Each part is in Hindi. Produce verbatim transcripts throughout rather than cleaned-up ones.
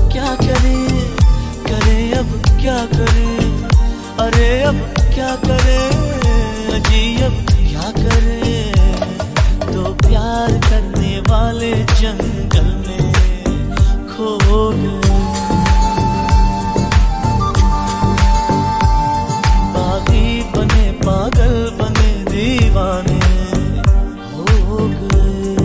क्या करे, करे अब क्या करे, अरे अब क्या करे, अजी अब क्या करे। तो प्यार करने वाले जंगल में खो गए, बागी बने पागल बने दीवाने हो गए।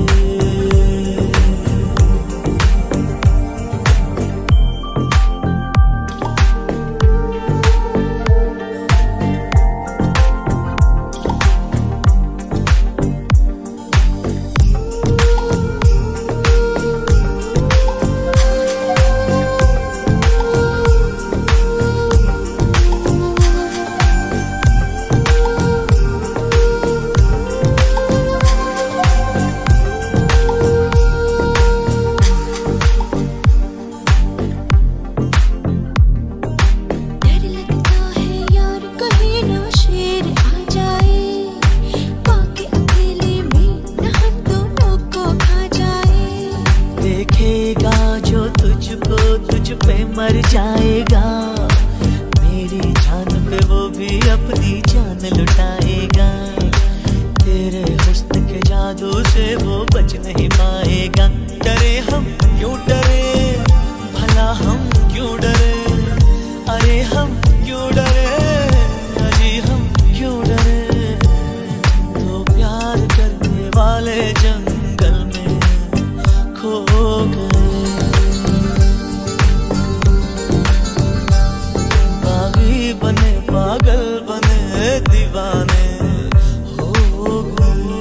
तुझ पे मर जाएगा, मेरी जान पे वो भी अपनी जान लुटाएगा। तेरे हुस्न के जादू से वो बच नहीं पाएगा। डरे हम क्यों डरे, भला हम क्यों डरे, अरे हम क्यों डरे, अजी हम क्यों डरे। तो प्यार करने वाले जंगल में खो गए, बने पागल बने दीवाने हो गए।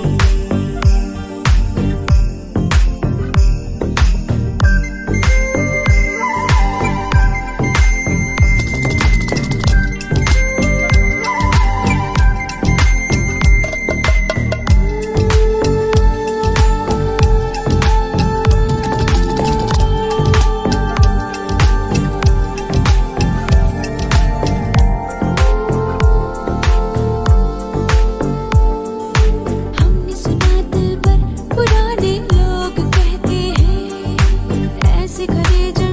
पुराने लोग कहते हैं ऐसे करे